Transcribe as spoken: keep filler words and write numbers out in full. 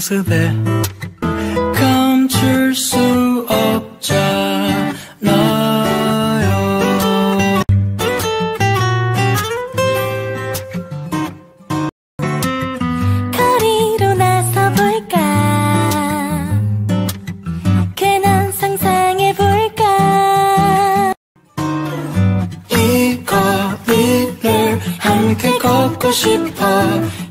모습에 감출 수 없잖아요. 거리로 나서볼까? 괜한 상상해볼까? 이 거리를 함께 걷고 싶어.